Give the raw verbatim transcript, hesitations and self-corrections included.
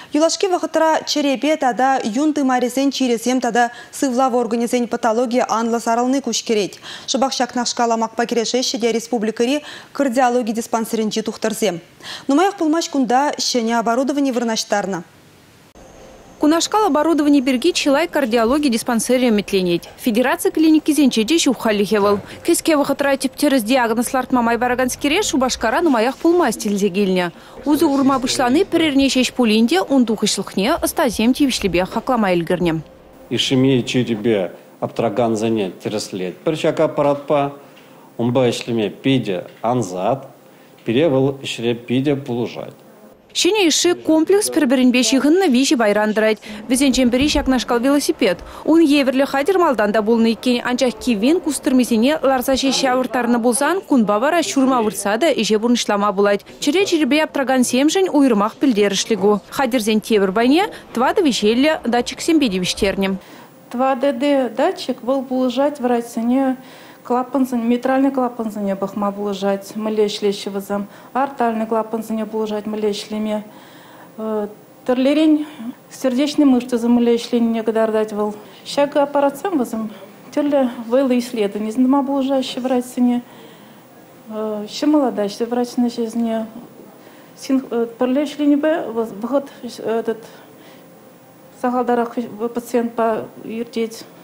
Юлашки вахытра черепе тада юнты марисен чиресем тада сывлав организен патология анла саралны кушкерет. Шыбақшак нақшкала макпа керешешеде республикари кардиология диспансеринчи тухтарзем. Нумаях пулмаш кунда шене оборудование вырнаштарна. Кунашкал оборудование берги чилай кардиологии диспансерия метленет. Федерация клиники зенчеде шухалихевал. Кеске вахытра типтерез диагнозларт мамай бараганскире шубашкара нумаях пулма стильзегильня. Узы урма бушланы перернешеш пулинде ундухышлыхне остазем тивишлебе хакламай эльгернем. Ишемия черебе аптраган занят тереслет. Перчак аппарат па умба ишлеме пиде анзат перевел ишре пиде пулужать. Щене иши комплекс переберинбеши гынна виши байрандырайт. Везенчен бери шакнашкал велосипед. Он еверле хадер малданда болны иккен, анчах кивен кустырмесене ларсаше шавыртарны болсан, кунба бара шурма вырсада иже бурнышлама булайт. Чире чиребе аптраган семжен уйрмах пилдерышлигу. Хадерзен тевер байне, твада вишелле датчик сембеди виштернем. Твада де датчик был булыжать в райцене. Клапанзан, митральный клапанзан бахма булыжать, мылешлещевызам, артальный клапанзан булыжать мылешлеме. Терлерень сердечные мышцы за мылешлень негодар дать вол. Щага аппаратсам вазам, терле вылы исследования, знама булыжащие в райцене. Ще молодая, ще врач на жизни. Терлешлень бе, выход этот сахалдарах пациент по иртеть.